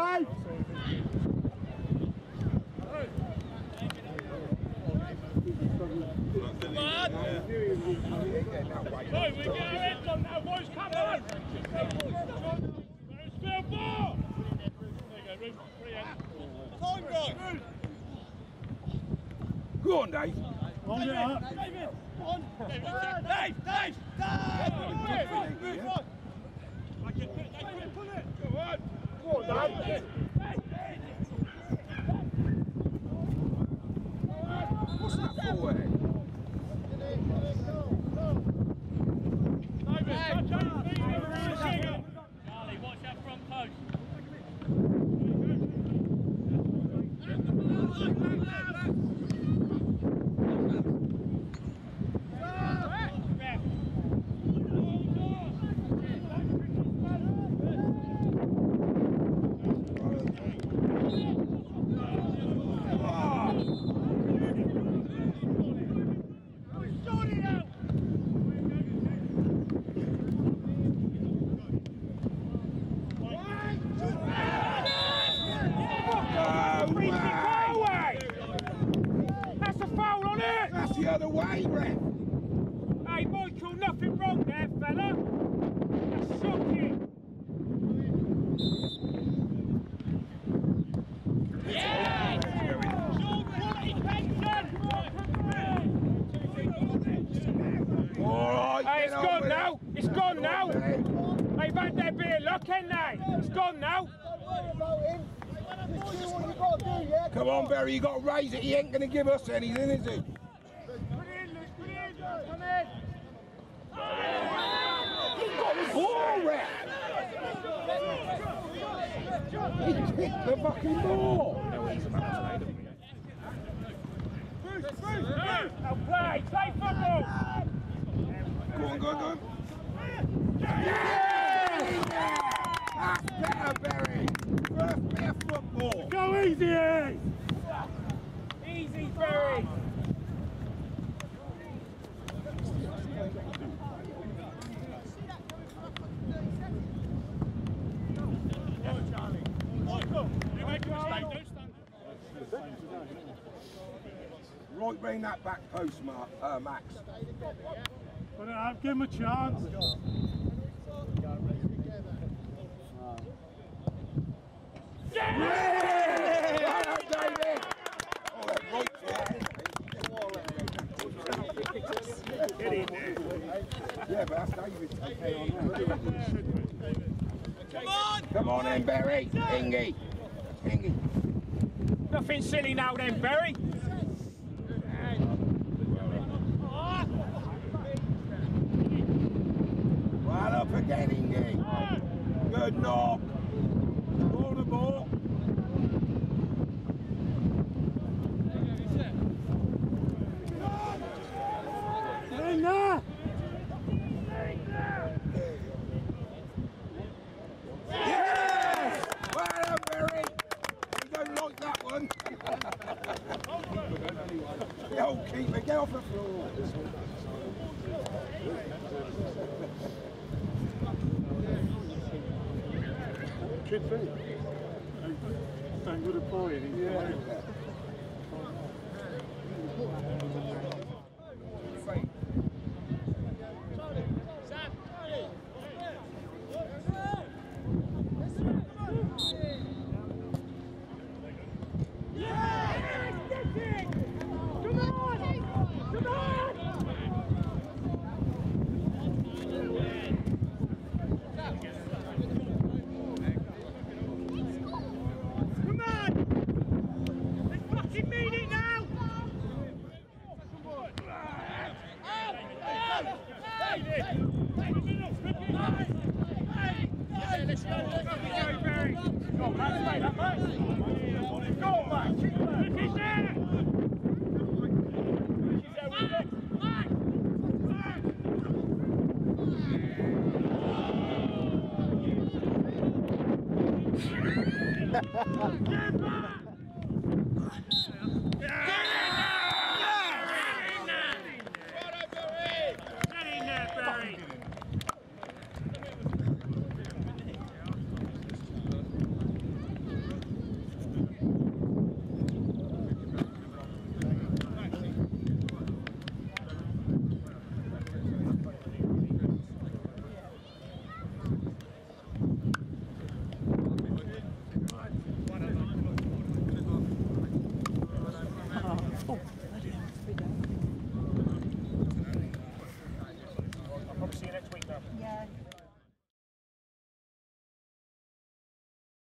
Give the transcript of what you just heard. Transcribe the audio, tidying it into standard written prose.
Dave! Come on! Right, we get our heads on now, boys, come on! Berinsfield ball! There you go, Ruth, free hand. Time, guys! Go on, Dave! Hold it up! David! On! Dave! Dave! Move on! Pull it! Go on! Go on, Dave! What's that for? Charlie, watch that front post. The other way, ref. Hey, Michael, nothing wrong there, fella. That's shocking. Yeah! All right. Hey, it's gone now. It's gone now. They've had their bit of luck, haven't they? It's gone now. Don't worry about him. Just do what you got to do, yeah? Come on, Berry, you got to raise it. He ain't going to give us anything, is he? Come in! He's got the ball, ref! He kicked the fucking ball! Now play football! Go on, go on, go on. Yes! That's better, Berry! First bit of football! Go easy! Easy, Berry! Right round that back post, Max. Put it up, give him a chance. Yeah! Well done, David! Oh, that right foot. Get in there. Yeah, but that's David's okay on that. Come on! Come on then, Berry! Ingy! Ingy! Nothing silly now then, Berry. Well up again, Ingy! Good knock! Ball the ball! In there! Yes! Well done, Berry! You don't like that one. The old keeper, get off the floor. Kintbury. Thank good at playing. Yeah. I'll probably see you next week now. Yeah.